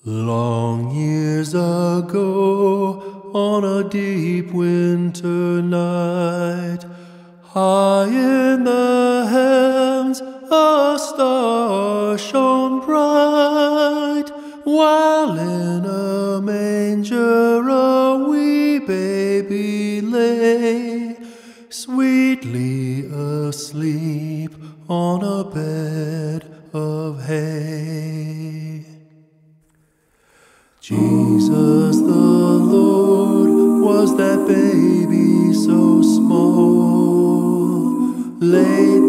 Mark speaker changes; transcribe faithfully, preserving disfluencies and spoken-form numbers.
Speaker 1: Long years ago, on a deep winter night, high in the heavens a star shone bright, while in a manger a wee baby lay, sweetly asleep on a bed of hay. Jesus the Lord was that baby so small, laid